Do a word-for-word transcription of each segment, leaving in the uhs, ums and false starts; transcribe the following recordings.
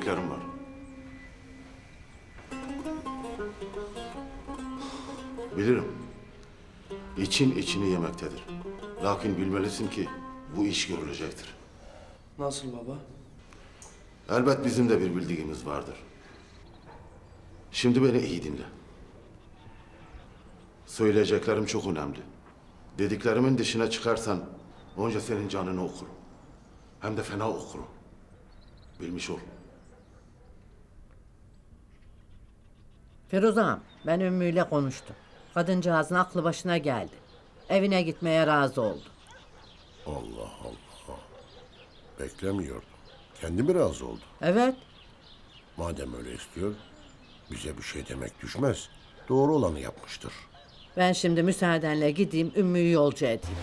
söyleyeceklerim var. Bilirim. İçin içini yemektedir. Lakin bilmelisin ki bu iş görülecektir. Nasıl baba? Elbet bizim de bir bildiğimiz vardır. Şimdi beni iyi dinle. Söyleyeceklerim çok önemli. Dediklerimin dışına çıkarsan önce senin canını okurum. Hem de fena okurum. Bilmiş ol. Firuze ağam, ben Ümmü'yle konuştum. Kadıncağızın aklı başına geldi. Evine gitmeye razı oldu. Allah Allah. Beklemiyordum. Kendi mi razı oldu? Evet. Madem öyle istiyor, bize bir şey demek düşmez. Doğru olanı yapmıştır. Ben şimdi müsaadenle gideyim, Ümmü'yü yolcu edeyim.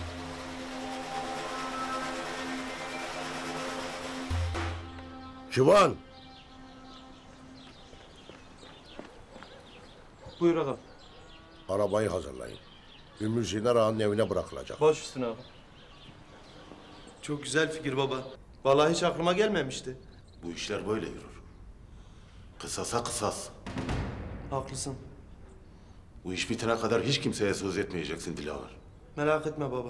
Şivan! Buyur ağam. Arabayı hazırlayın. Ümmü Zinar Ağa'nın evine bırakılacak. Baş üstüne ağam. Çok güzel fikir baba. Vallahi hiç aklıma gelmemişti. Bu işler böyle yürür. Kısasa kısas. Haklısın. Bu iş bitene kadar hiç kimseye söz etmeyeceksin Dilaver. Merak etme baba.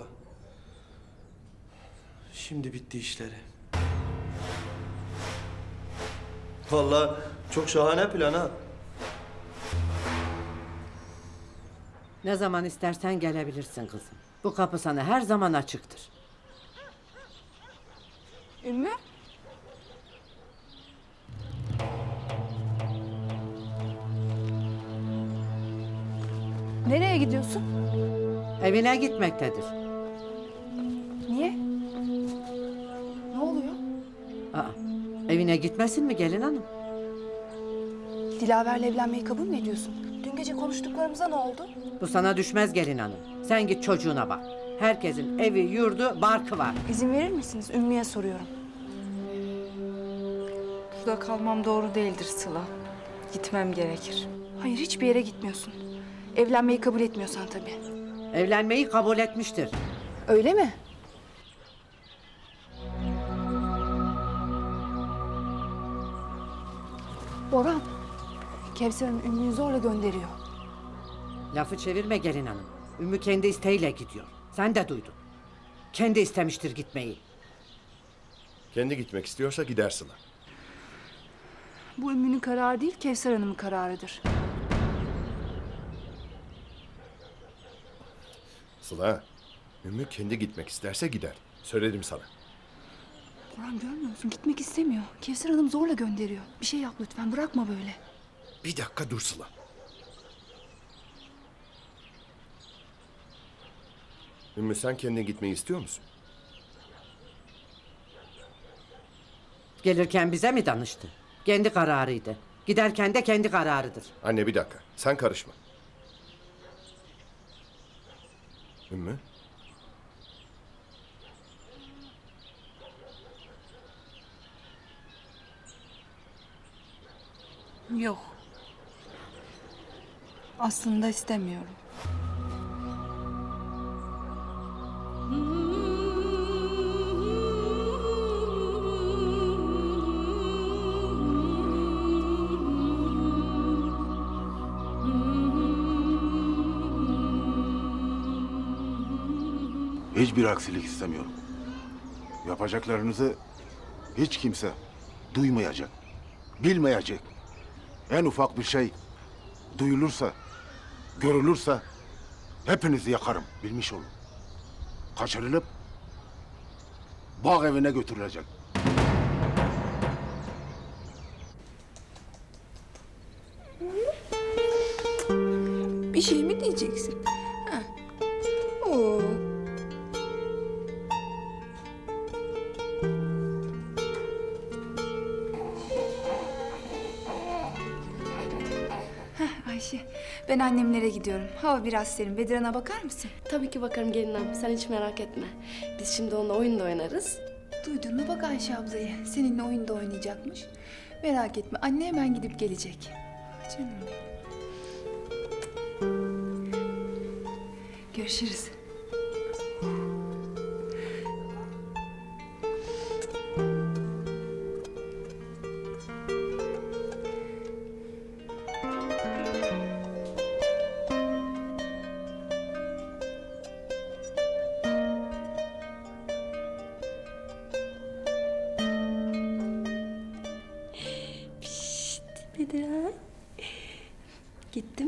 Şimdi bitti işleri. Vallahi çok şahane plan ha. Ne zaman istersen gelebilirsin kızım. Bu kapı sana her zaman açıktır. Ümmü? Nereye gidiyorsun? Evine gitmektedir. Niye? Ne oluyor? Aa, evine gitmesin mi gelin hanım? Dilaver'le evlenmeyi kabul mü ediyorsun? Dün gece konuştuklarımıza ne oldu? Bu sana düşmez gelin hanım. Sen git çocuğuna bak. Herkesin evi, yurdu, barkı var. İzin verir misiniz? Ümmü'ye soruyorum. Burada kalmam doğru değildir Sıla. Gitmem gerekir. Hayır, hiçbir yere gitmiyorsun. Evlenmeyi kabul etmiyorsan tabii. Evlenmeyi kabul etmiştir. Öyle mi? Orhan, Kevser Hanım Ümmü'yü zorla gönderiyor. Lafı çevirme gelin hanım. Ümmü kendi isteğiyle gidiyor. Sen de duydun. Kendi istemiştir gitmeyi. Kendi gitmek istiyorsa gider Sıla. Bu Ümmü'nün kararı değil, Kevser Hanım'ın kararıdır. Sıla, Ümmü kendi gitmek isterse gider. Söyledim sana. Orhan görmüyor musun? Gitmek istemiyor. Kevser Hanım zorla gönderiyor. Bir şey yap lütfen, bırakma böyle. Bir dakika dur Sıla. Ümmü sen kendin gitmeyi istiyor musun? Gelirken bize mi danıştı? Kendi kararıydı. Giderken de kendi kararıdır. Anne bir dakika, sen karışma. Ümmü? Yok. Aslında istemiyorum. Hiçbir aksilik istemiyorum. Yapacaklarınızı hiç kimse duymayacak, bilmeyecek. En ufak bir şey duyulursa, görülürse hepinizi yakarım, bilmiş olun. Kaçırılıp bağ evine götürülecek. Bir şey mi diyeceksin? Ha. Oo. Ayşe, ben annemlere gidiyorum. Hava biraz serin. Bediran'a bakar mısın? Tabii ki bakarım gelin hanım. Sen hiç merak etme. Biz şimdi onunla oyun da oynarız. Duydun mu bak Ayşe ablayı? Seninle oyunda oynayacakmış. Merak etme, anne hemen gidip gelecek. Canım benim. Görüşürüz.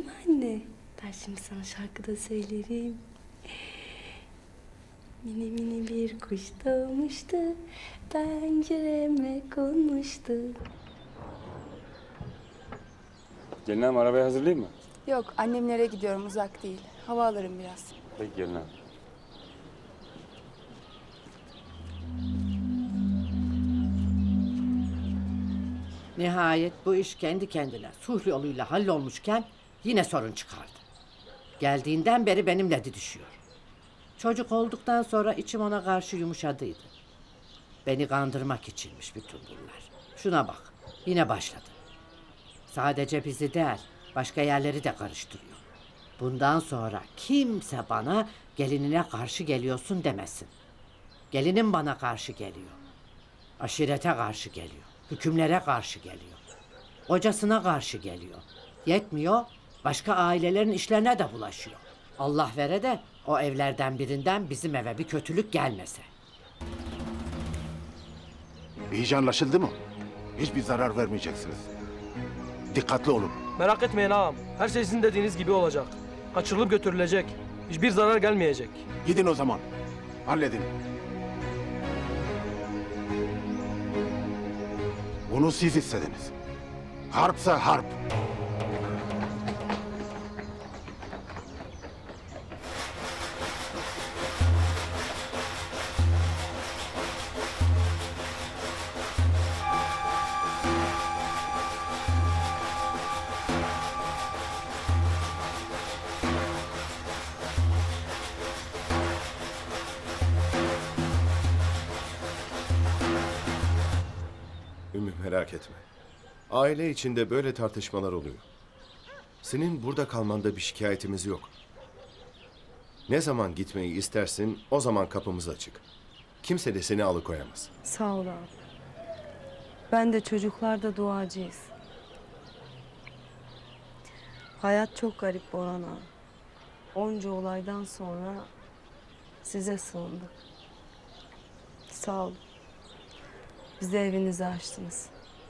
mi anne? Ben şimdi sana şarkı da söylerim. Mini mini bir kuş doğmuştu, pencereme konmuştu. Gelin hanım arabayı hazırlayayım mı? Yok, annemlere gidiyorum, uzak değil. Hava alırım biraz. Peki gelin hanım. Nihayet bu iş kendi kendine sulh yoluyla hallolmuşken yine sorun çıkardı. Geldiğinden beri benimle didişiyor. Çocuk olduktan sonra içim ona karşı yumuşadıydı. Beni kandırmak içinmiş bütün bunlar. Şuna bak, yine başladı. Sadece bizi değil, başka yerleri de karıştırıyor. Bundan sonra kimse bana gelinine karşı geliyorsun demesin. Gelinim bana karşı geliyor. Aşirete karşı geliyor. Hükümlere karşı geliyor. Kocasına karşı geliyor. Yetmiyor, başka ailelerin işlerine de bulaşıyor. Allah vere de o evlerden birinden bizim eve bir kötülük gelmese. İyice anlaşıldı mı? Hiçbir zarar vermeyeceksiniz. Dikkatli olun. Merak etmeyin ağam. Her şey sizin dediğiniz gibi olacak. Kaçırılıp götürülecek. Hiçbir zarar gelmeyecek. Gidin o zaman. Halledin. Bunu siz istediniz. Harpsa harp. Ümmü merak etme. Aile içinde böyle tartışmalar oluyor. Senin burada kalmanda bir şikayetimiz yok. Ne zaman gitmeyi istersin o zaman kapımız açık. Kimse de seni alıkoyamaz. Sağ ol abi. Ben de çocuklar da duacıyız. Hayat çok garip Boran ağa. Onca olaydan sonra size sığındık. Sağ olun. Bize evinizi açtınız.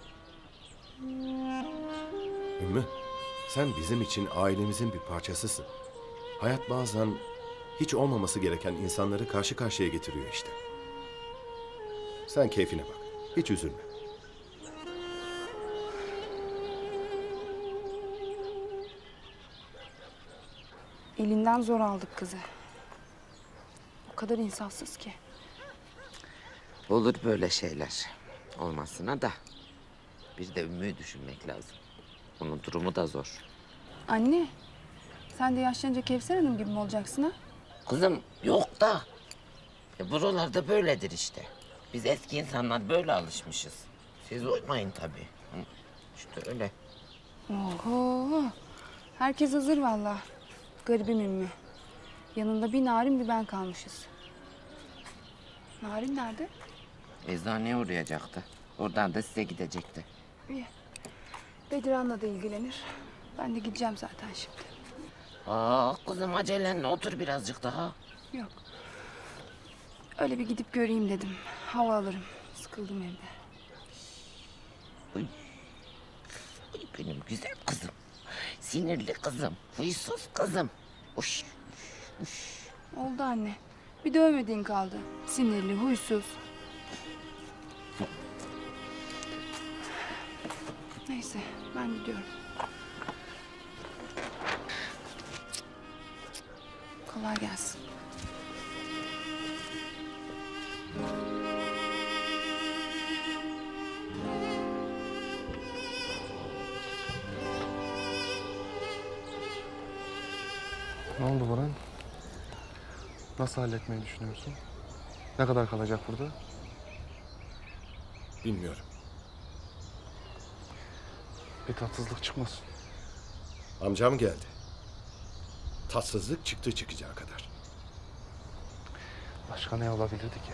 Ümmü, sen bizim için ailemizin bir parçasısın. Hayat bazen hiç olmaması gereken insanları karşı karşıya getiriyor işte. Sen keyfine bak, hiç üzülme. Elinden zor aldık kızı. O kadar insafsız ki. Olur böyle şeyler. Olmasına da bir de Ümmü'yü düşünmek lazım. Onun durumu da zor. Anne, sen de yaşlanınca Kevser Hanım gibi mi olacaksın ha? Kızım yok da. E, buralarda böyledir işte. Biz eski insanlar böyle alışmışız. Siz uymayın tabii. Hı, İşte öyle. Oho, herkes hazır vallahi. Garibim Ümmü. Yanında bir Narin bir ben kalmışız. Narin nerede? Eczaneye uğrayacaktı. Oradan da size gidecekti. İyi. Bediran'la da ilgilenir. Ben de gideceğim zaten şimdi. Aa kızım acelenle otur birazcık daha. Yok. Öyle bir gidip göreyim dedim. Hava alırım. Sıkıldım evde. Uy. Uy benim güzel kızım. Sinirli kızım. Huysuz kızım. Uş. Uş. Oldu anne. Bir dövmediğin kaldı. Sinirli, huysuz. Neyse, ben gidiyorum. Kolay gelsin. Ne oldu Boran? Nasıl halletmeyi düşünüyorsun? Ne kadar kalacak burada? Bilmiyorum. Bir tatsızlık çıkmasın. Amcam geldi. Tatsızlık çıktı çıkacağı kadar. Başka ne olabilirdi ki?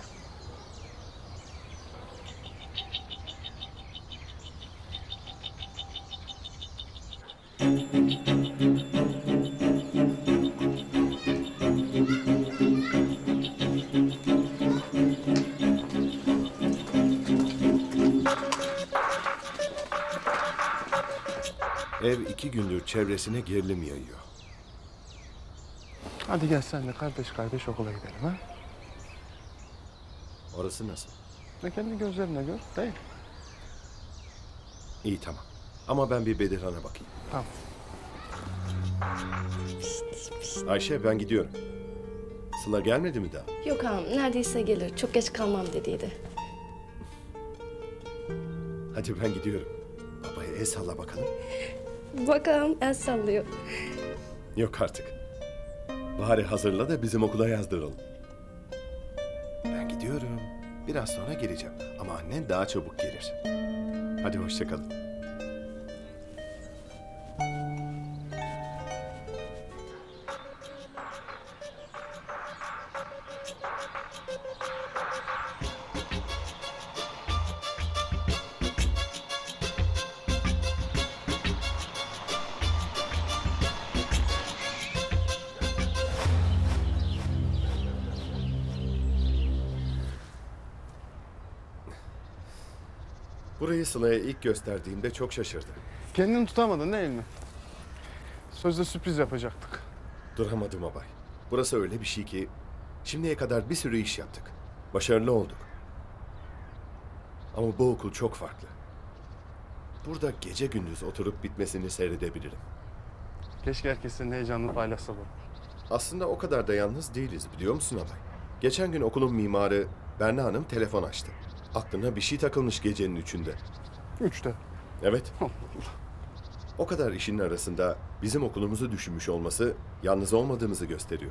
Ev iki gündür çevresine gerilim yayıyor. Hadi gel sen de kardeş kardeş okula gidelim ha. Orası nasıl? Ne kendi gözlerine gör, değil. İyi tamam. Ama ben bir Bedirhan'a bakayım. Tamam. Ayşe ben gidiyorum. Sıla gelmedi mi daha? Yok ağam, neredeyse gelir. Çok geç kalmam dediydi. Hadi ben gidiyorum. Babaya el salla bakalım. Bak ağam, el sallıyor. Yok artık. Bari hazırla da bizim okula yazdıralım. Ben gidiyorum. Biraz sonra geleceğim. Ama annen daha çabuk gelir. Hadi hoşça kalın. Burayı Sıla'ya ilk gösterdiğimde çok şaşırdı. Kendini tutamadın değil mi? Sözde sürpriz yapacaktık. Duramadım abay. Burası öyle bir şey ki şimdiye kadar bir sürü iş yaptık. Başarılı olduk. Ama bu okul çok farklı. Burada gece gündüz oturup bitmesini seyredebilirim. Keşke herkes senin heyecanını paylaşsa bu. Aslında o kadar da yalnız değiliz biliyor musun abay? Geçen gün okulun mimarı Berna Hanım telefon açtı. Aklına bir şey takılmış gecenin üçünde. Üçte. Evet. O kadar işin arasında bizim okulumuzu düşünmüş olması yalnız olmadığımızı gösteriyor.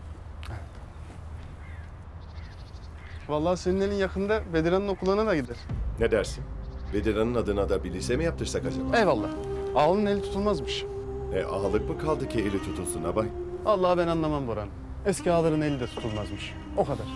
Vallahi senin elin yakında Bedirhan'ın okuluna da gider. Ne dersin? Bedirhan'ın adına da bir lise mi yaptırsak acaba? Eyvallah. Ağalın eli tutulmazmış. E ağalık mı kaldı ki eli tutulsun abay? Vallahi ben anlamam Boran. Eski ağaların eli de tutulmazmış. O kadar.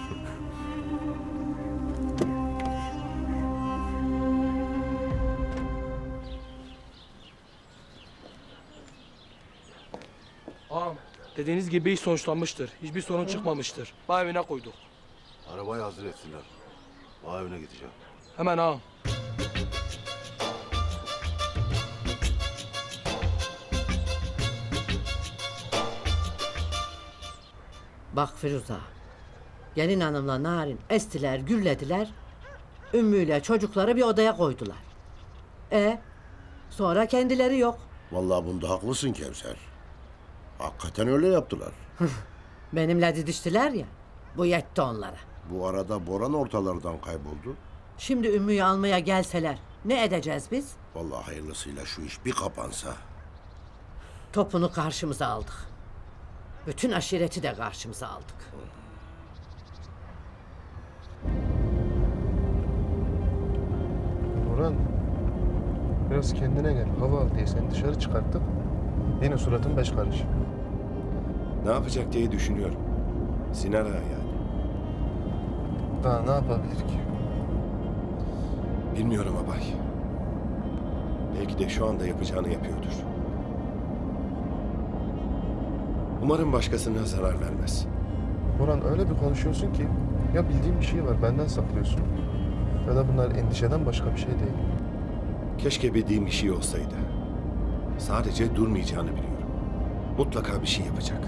Ağam, dediğiniz gibi iş sonuçlanmıştır. Hiçbir sorun çıkmamıştır. Bağ evine koyduk. Arabayı hazır etsinler. Bağ evine gideceğim. Hemen ağam. Bak Firuze, gelin hanımla Narin estiler, gürlediler. Ümmüyle çocukları bir odaya koydular. E sonra kendileri yok. Vallahi bunda haklısın Kevser. Hakikaten öyle yaptılar. Benimle didiştiler ya, bu yetti onlara. Bu arada Boran ortalardan kayboldu. Şimdi Ümmü'yü almaya gelseler ne edeceğiz biz? Vallahi hayırlısıyla şu iş bir kapansa. Topunu karşımıza aldık. Bütün aşireti de karşımıza aldık. Boran, biraz kendine gel. Hava al diye seni dışarı çıkarttık. Yine suratın beş karış. Ne yapacak diye düşünüyorum. Sinan Ağa yani. Daha ne yapabilir ki? Bilmiyorum abay. Belki de şu anda yapacağını yapıyordur. Umarım başkasına zarar vermez. Boran öyle bir konuşuyorsun ki ya bildiğin bir şey var benden saklıyorsun ya da bunlar endişeden başka bir şey değil. Keşke bildiğim bir şey olsaydı. Sadece durmayacağını biliyorum. Mutlaka bir şey yapacak.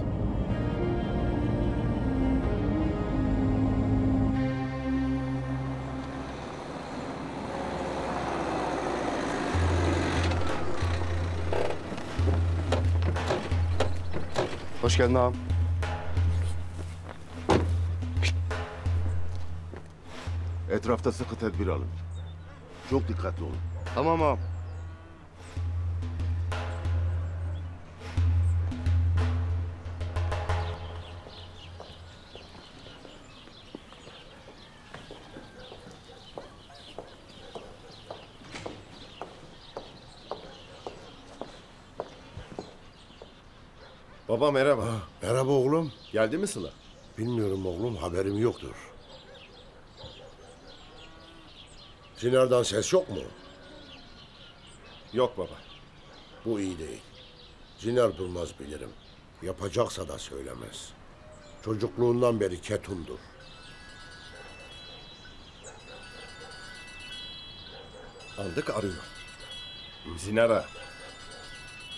Hoş geldin ağam. Etrafta sıkı tedbir alın. Çok dikkatli olun. Tamam ağam. Baba merhaba. Merhaba oğlum. Geldi mi Sıla? Bilmiyorum oğlum, haberim yoktur. Sinar'dan ses yok mu? Yok baba. Bu iyi değil. Zinar durmaz bilirim. Yapacaksa da söylemez. Çocukluğundan beri ketumdur. Andık arıyor. Sinan Ağa.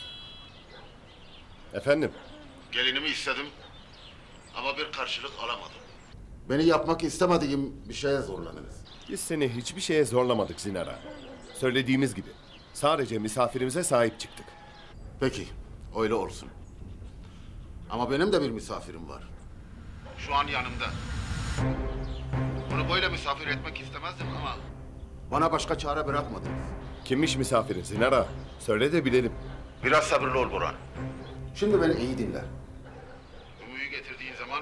Efendim? Gelinimi istedim ama bir karşılık alamadım. Beni yapmak istemediğim bir şeye zorladınız. Biz seni hiçbir şeye zorlamadık Zinara. Söylediğimiz gibi sadece misafirimize sahip çıktık. Peki, öyle olsun. Ama benim de bir misafirim var. Şu an yanımda. Onu böyle misafir etmek istemezdim ama bana başka çare bırakmadınız. Kimmiş misafirin Zinara? Söyle de bilelim. Biraz sabırlı ol Burhan. Şimdi beni iyi dinle. Ümmü'yü getirdiğin zaman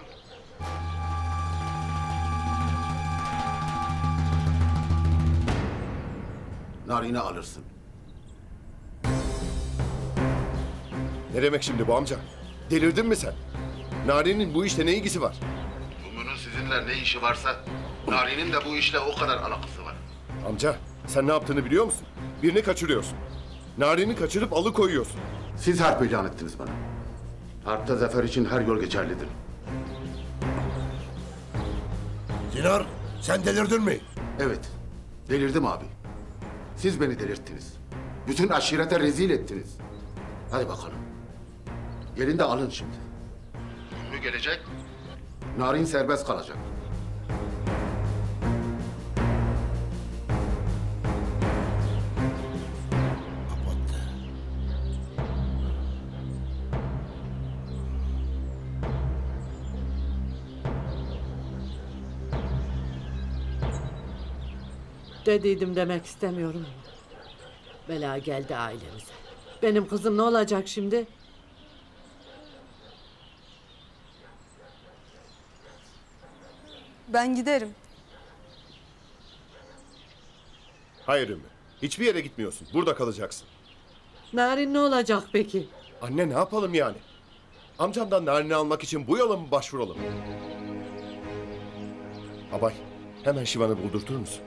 Narin'i alırsın. Ne demek şimdi bu amca? Delirdin mi sen? Nari'nin bu işte ne ilgisi var? Ümmü'nün sizinle ne işi varsa Narin'in de bu işle o kadar alakası var. Amca sen ne yaptığını biliyor musun? Birini kaçırıyorsun. Nari'ni kaçırıp alıkoyuyorsun. Siz harp ilan ettiniz bana. Harpta zafer için her yol geçerlidir. Zinar, sen delirdin mi? Evet, delirdim abi. Siz beni delirttiniz. Bütün aşirete rezil ettiniz. Hadi bakalım. Gelin de alın şimdi. Ümmü gelecek, Narin serbest kalacak. Dediydim demek istemiyorum. Bela geldi ailemize. Benim kızım ne olacak şimdi? Ben giderim. Hayır Ümmü. Hiçbir yere gitmiyorsun. Burada kalacaksın. Narin ne olacak peki? Anne ne yapalım yani? Amcamdan Narin'i almak için bu yola mı başvuralım? Abay, hemen Şivan'ı buldurtur musun?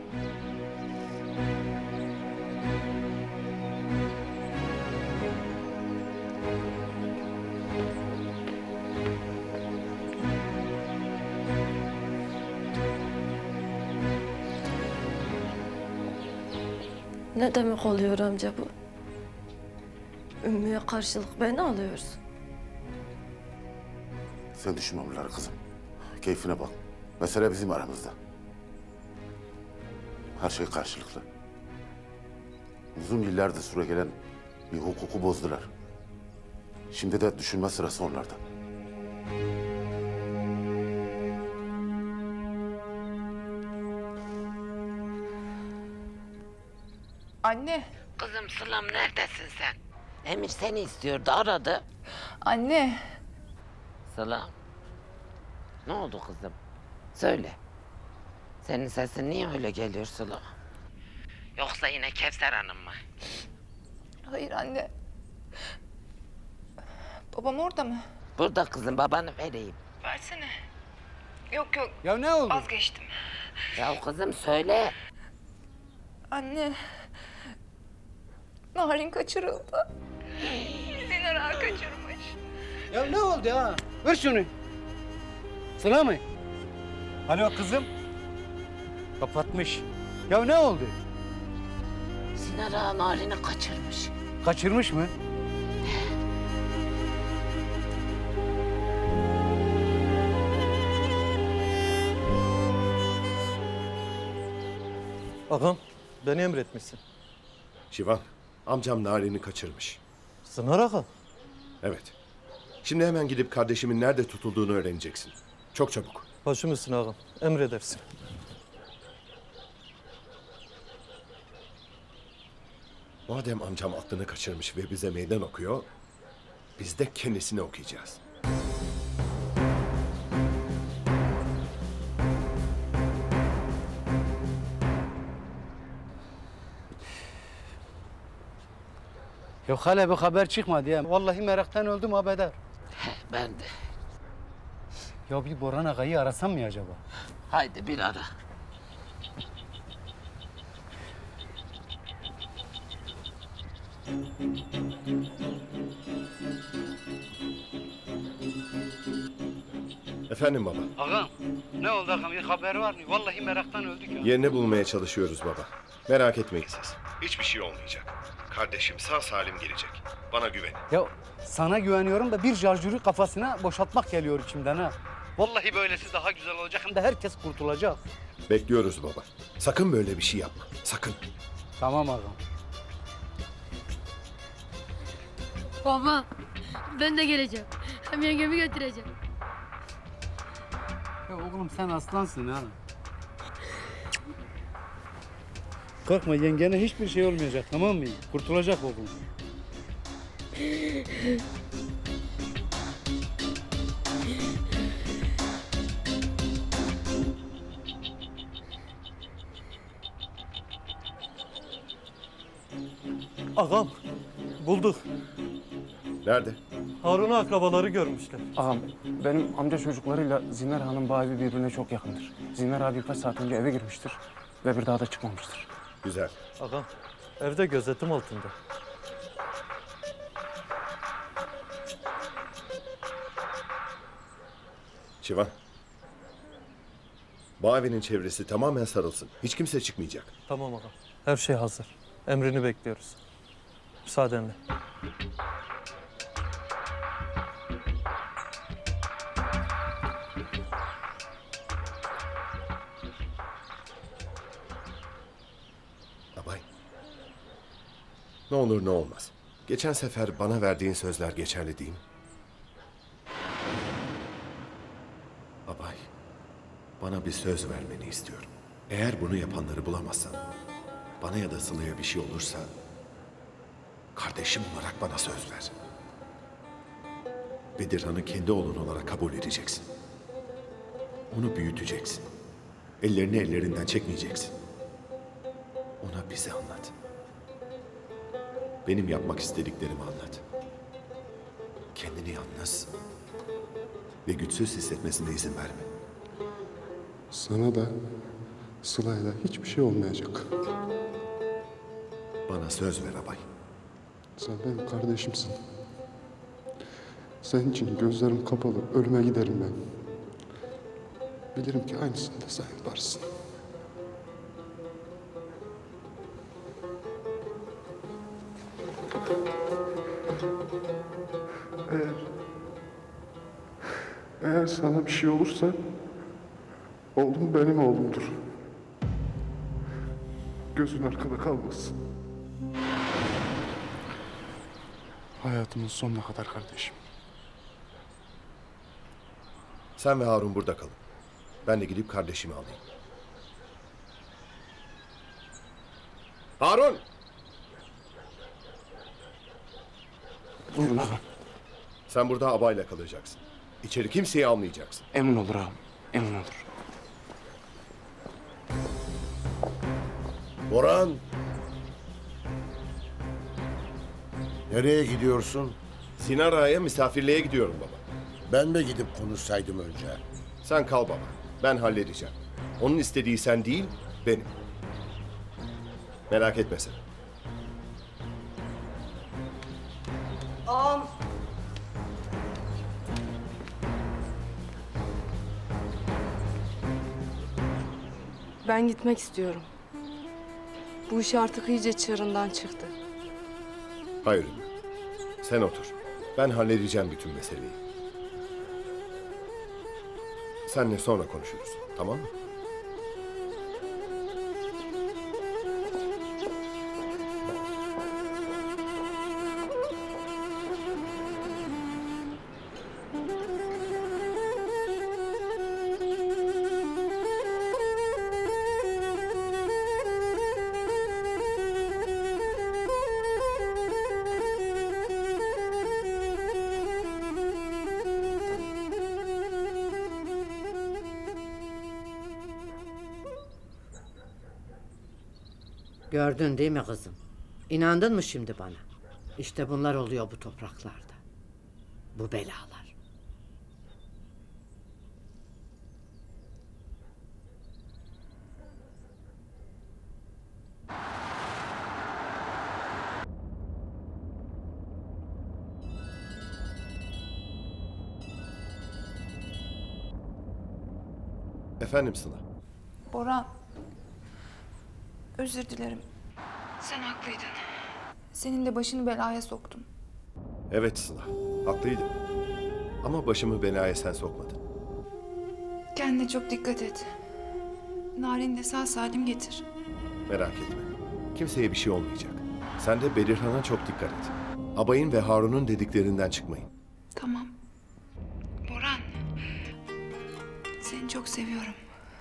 Ne demek oluyor amca bu? Ümmü'ye karşılık beni alıyorsun. Sen düşünme bunları kızım. Keyfine bak. Mesele bizim aramızda. Her şey karşılıklı. Uzun yıllardır süregelen bir hukuku bozdular. Şimdi de düşünme sırası onlarda. Anne. Kızım Sılam neredesin sen? Emir seni istiyordu, aradı. Anne. Sılam. Ne oldu kızım? Söyle. Senin sesin niye öyle geliyor Sılam? Yoksa yine Kevser Hanım mı? Hayır anne. Babam orada mı? Burada kızım, babanı vereyim. Versene. Yok yok. Ya ne oldu? Vazgeçtim. Ya kızım söyle. Anne. Narin kaçırıldı. Zinar ağa kaçırmış. Ya ne oldu ha? Ver şunu. Sıla mı? Alo kızım. Kapatmış. Ya ne oldu? Zinar ağa Narin'i kaçırmış. Kaçırmış mı? Ağam, beni emretmişsin. Şivan, amcam Narin'i kaçırmış. Sınar ağa. Evet. Şimdi hemen gidip kardeşimin nerede tutulduğunu öğreneceksin. Çok çabuk. Başım üstüne ağam, emredersin. Madem amcam aklını kaçırmış ve bize meydan okuyor, biz de kendisine okuyacağız. Yok hala bir haber çıkmadı ya. Vallahi meraktan öldüm habeder. Ben de. Ya bir Boran ağayı arasam mı acaba? Haydi bir ara. Efendim baba. Ağam ne oldu ağam? Bir haber var mı? Vallahi meraktan öldük ya. Yerini bulmaya çalışıyoruz baba. Merak etmeyin siz. Hiçbir şey olmayacak. Kardeşim sağ salim gelecek. Bana güven. Ya sana güveniyorum da bir şarjörü kafasına boşaltmak geliyor içimden ha. Vallahi böylesi daha güzel olacak hem de herkes kurtulacak. Bekliyoruz baba. Sakın böyle bir şey yapma. Sakın. Tamam ağam. Baba, ben de geleceğim. Hem yengemi götüreceğim. Ya oğlum sen aslansın ha. Korkma, yengene hiçbir şey olmayacak, tamam mı? Kurtulacak oğlum. Ağam, bulduk. Nerede? Harun'u akrabaları görmüşler. Ağam, benim amca çocuklarıyla Zinar Hanım bayi birbirine çok yakındır. Zinar abi birkaç saat önce eve girmiştir ve bir daha da çıkmamıştır. Güzel. Ağam, evde gözetim altında. Şivan. Bu evinin çevresi tamamen sarılsın. Hiç kimse çıkmayacak. Tamam ağam, her şey hazır. Emrini bekliyoruz. Müsaadenle. Abay. Ne olur ne olmaz. Geçen sefer bana verdiğin sözler geçerli değil mi? Abay. Bana bir söz vermeni istiyorum. Eğer bunu yapanları bulamazsan, bana ya da Sıla'ya bir şey olursa, kardeşim olarak bana söz ver. Bedirhan'ı kendi oğlun olarak kabul edeceksin. Onu büyüteceksin. Ellerini ellerinden çekmeyeceksin. Ona bizi anlat. Benim yapmak istediklerimi anlat. Kendini yalnız ve güçsüz hissetmesine izin verme. Sana da Sıla'ya da hiçbir şey olmayacak. Bana söz ver abay. Sen benim kardeşimsin. Senin için gözlerim kapalı, ölüme giderim ben. Bilirim ki aynısını da sen yaparsın. Eğer, eğer sana bir şey olursa, oğlum benim oğlumdur. Gözün arkada kalmasın. Hayatımın sonuna kadar kardeşim. Sen ve Harun burada kalın. Ben de gidip kardeşimi alayım. Harun! Buyurun ağam. Sen burada abayla kalacaksın. İçeri kimseyi almayacaksın. Emin olur ağam, emin olur. Orhan! Nereye gidiyorsun? Sinan Ağa'ya misafirliğe gidiyorum baba. Ben de gidip konuşsaydım önce. Sen kal baba. Ben halledeceğim. Onun istediği sen değil, benim. Merak etme sen. Ağam. Ben gitmek istiyorum. Bu iş artık iyice çığırından çıktı. Hayır Ümmü. Sen otur. Ben halledeceğim bütün meseleyi. Seninle sonra konuşuruz. Tamam mı? Gördün değil mi kızım? İnandın mı şimdi bana? İşte bunlar oluyor bu topraklarda. Bu belalar. Efendim Sıla. Orhan, özür dilerim. Sen haklıydın. Senin de başını belaya soktum. Evet Sıla, haklıydın. Ama başımı belaya sen sokmadın. Kendine çok dikkat et. Narin'i de sağ salim getir. Merak etme. Kimseye bir şey olmayacak. Sen de Belirhan'a çok dikkat et. Abayın ve Harun'un dediklerinden çıkmayın. Tamam. Boran. Seni çok seviyorum.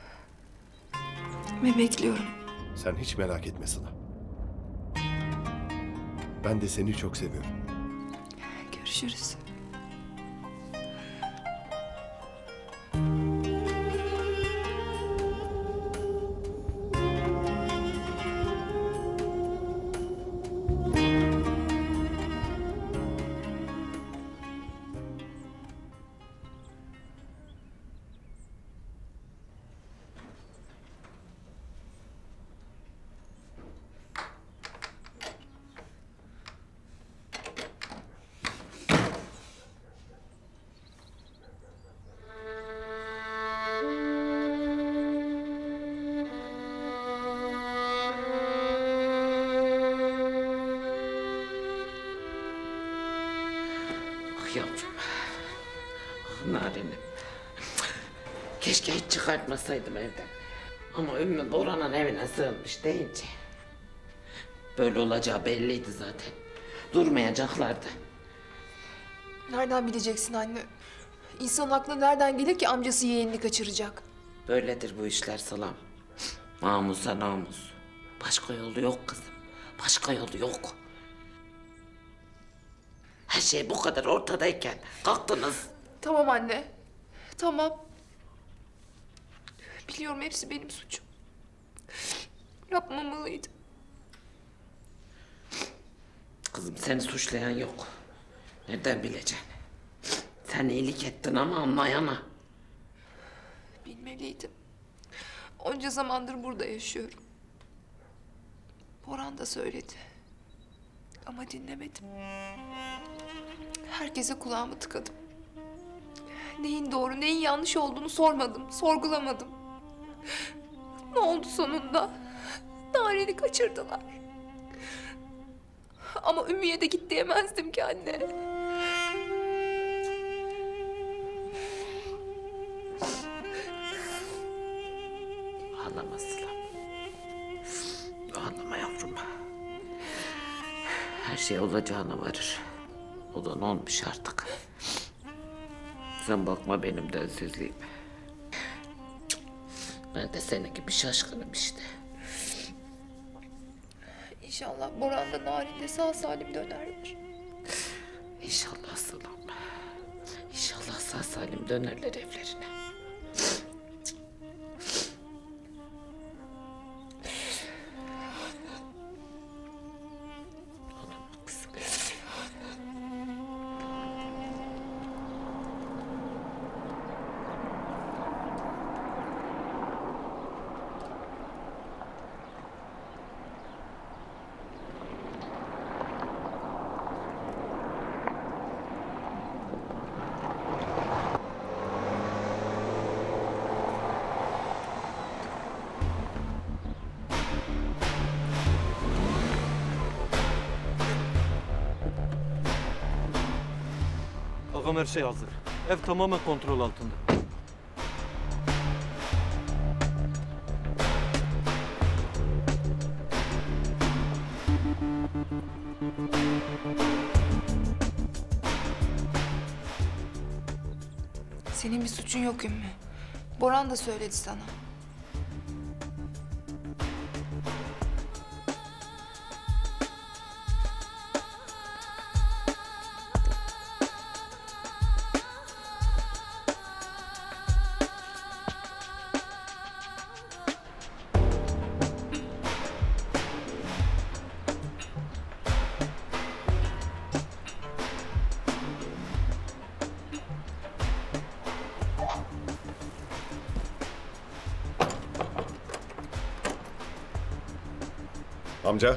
Ve bekliyorum. Sen hiç merak etme Sıla. Ben de seni çok seviyorum. Görüşürüz. Yavrum. Ah Narin'im. Keşke hiç çıkartmasaydım evden. Ama Ümmü Boran'ın evine sığınmış deyince. Böyle olacağı belliydi zaten. Durmayacaklardı. Nereden bileceksin anne? İnsanın aklına nereden gelir ki amcası yeğenini kaçıracak? Böyledir bu işler Sılam. Namusa namus. Başka yolu yok kızım. Başka yolu yok. Her şey bu kadar ortadayken kalktınız. Tamam anne. Tamam. Biliyorum hepsi benim suçum. Yapmamalıydım. Kızım seni suçlayan yok. Nereden bileceksin? Sen iyilik ettin ama anlayana. Bilmeliydim. Onca zamandır burada yaşıyorum. Boran da söyledi. Ama dinlemedim. Herkese kulağımı tıkadım. Neyin doğru, neyin yanlış olduğunu sormadım, sorgulamadım. Ne oldu sonunda? Narin'i kaçırdılar. Ama Ümmü'ye de git diyemezdim ki anne. Ağlama Sılam. Ağlama yavrum. Her şey olacağına varır. Olan olmuş artık. Sen bakma benim densizliğime. Ben de senin gibi şaşkınım işte. İnşallah Boran da Narin de sağ salim dönerler. İnşallah Sılam. İnşallah sağ salim dönerler evlerine. Ağam her şey hazır. Ev tamamen kontrol altında. Senin bir suçun yok Ümmü. Boran da söyledi sana. Amca.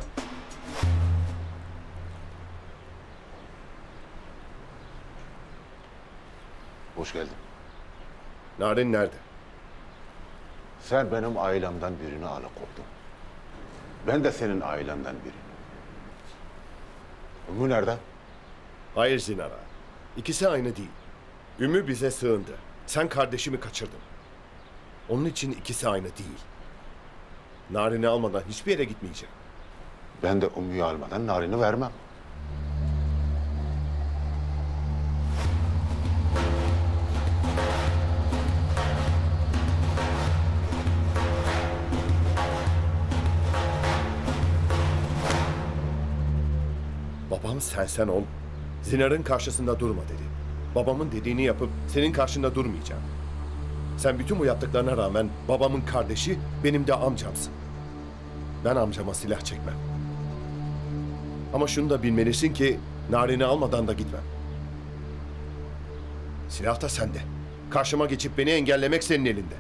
Hoş geldin. Narin nerede? Sen benim ailemden birini alıkoydun. Ben de senin ailenden birini. Ümmü nerede? Hayır Zinar ağa. İkisi aynı değil. Ümmü bize sığındı. Sen kardeşimi kaçırdın. Onun için ikisi aynı değil. Narin'i almadan hiçbir yere gitmeyeceğim. Ben de Ümmü'yü almadan Narin'i vermem. Babam sen sen ol. Zinar'ın karşısında durma dedi. Babamın dediğini yapıp senin karşında durmayacağım. Sen bütün bu yaptıklarına rağmen babamın kardeşi, benim de amcamsın. Ben amcama silah çekmem. Ama şunu da bilmelisin ki Narin'i almadan da gitmem. Silah da sende. Karşıma geçip beni engellemek senin elinde.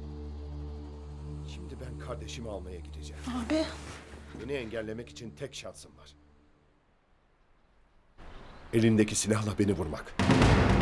Şimdi ben kardeşimi almaya gideceğim. Abi. Beni engellemek için tek şansım var. Elindeki silahla beni vurmak.